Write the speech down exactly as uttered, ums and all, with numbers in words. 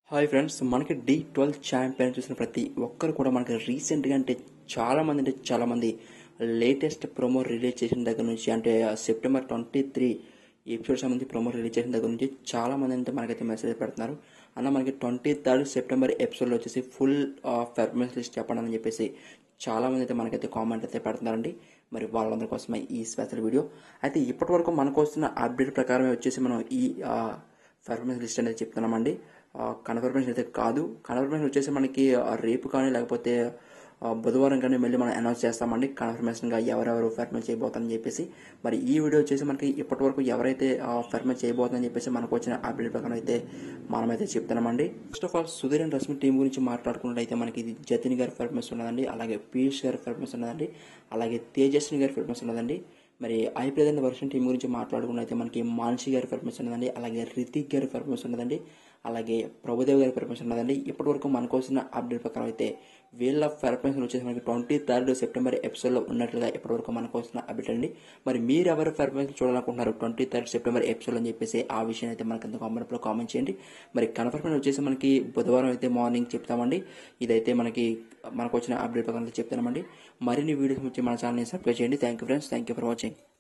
Hi friends, మనకి Dhee twelve champion చూసిన ప్రతి ఒక్కరు కూడా మనకి రీసెంట్గా అంటే చాలా మంది అంటే చాలా మంది లేటెస్ట్ ప్రోమో రిలీజ్ చేసిన దగ్గర నుంచి అంటే సెప్టెంబర్ ట్వంటీ త్రీ ఎపిసోడ్ సంబంధించి ప్రోమో రిలీజ్ చేసిన దగ్గర నుంచి చాలా మంది అంటే మనకైతే మెసేజ్ పెడుతున్నారు. అన్న మనకి ట్వంటీ థర్డ్ సెప్టెంబర్ ఎపిసోడ్లో వచ్చేసి ఫుల్ పెర్ఫార్మెన్స్ లిస్ట్ చెప్పండి అని చెప్పేసి చాలా మంది అయితే మనకైతే కామెంట్ అయితే పెడుతున్నారండి. మరి వాళ్ళందరి కోసమే ఈ స్పెషల్ వీడియో. అయితే ఇప్పటి వరకు మనకు వస్తున్న అప్డేట్ ప్రకారమే వచ్చేసి మనం ఈ పెర్ఫార్మెన్స్ లిస్ట్ అనేది చెప్తున్నామండి. కన్ఫర్మేషన్ అయితే కాదు. కన్ఫర్మేషన్ వచ్చేసి మనకి రేపు కానీ లేకపోతే బుధవారం కానీ మళ్ళీ మనం అనౌన్స్ చేస్తామండి కన్ఫర్మేషన్గా ఎవరెవరు పెర్ఫార్మెన్స్ చేయబోతారని చెప్పేసి. మరి ఈ వీడియో వచ్చేసి మనకి ఇప్పటి వరకు ఎవరైతే పెర్ఫార్మెన్స్ చేయబోతుందని చెప్పేసి మనకు వచ్చిన అప్డేట్ ప్రకారం అయితే మనమైతే చెప్తున్నామండి. First of all Sudheer and Rashmi team గురించి మాట్లాడుకున్నట్టయితే మనకి ఇది జతిన్ గారి పెర్ఫార్మెన్స్ ఉన్నదండి, అలాగే పీయూష్ గారి పెర్ఫార్మెన్స్ ఉన్నదండి, అలాగే తేజస్విని గారి పెర్ఫార్మెన్స్ ఉన్నదండి. మరి ఐ ప్రజెంట్ వర్షన్ టీం గురించి మాట్లాడుకున్నైతే మనకి మాన్షి గారి పెర్ఫార్మెన్స్ ఉన్నదండి, అలాగే రితిక్ గారి పెర్ఫార్మెన్స్ ఉన్నదండి, అలాగే ప్రభుదేవ్ గారి పెర్ఫార్మెన్స్ ఉన్నదండి. ఇప్పటి వరకు మనకు వచ్చిన అప్డేట్ ప్రకారం అయితే వీళ్ళ పెర్ఫార్మెన్స్ వచ్చేసి మనకి ట్వంటీ థర్డ్ సెప్టెంబర్ ఎపిసోడ్లో ఉన్నట్లుగా ఇప్పటివరకు మనకు వచ్చిన అప్డేట్ అండి. మరి మీరు ఎవరు పెర్ఫార్మెన్స్ చూడాలనుకుంటున్నారు ట్వంటీ థర్డ్ సెప్టెంబర్ ఎపిసోడ్ అని చెప్పేసి ఆ విషయం అయితే మనకి అంత కామెంట్లో కామెంట్ చేయండి. మరి కన్ఫర్మేషన్ వచ్చేసి మనకి బుధవారం అయితే మార్నింగ్ చెప్తామండి. ఇదైతే మనకి మనకు వచ్చిన అప్డేట్ ప్రకారం అయితే చెప్తామండి. మరిన్ని వీడియోస్ వచ్చి మన ఛానల్ని సబ్స్క్రైబ్ చేయండి. Thank you friends, thank you for watching.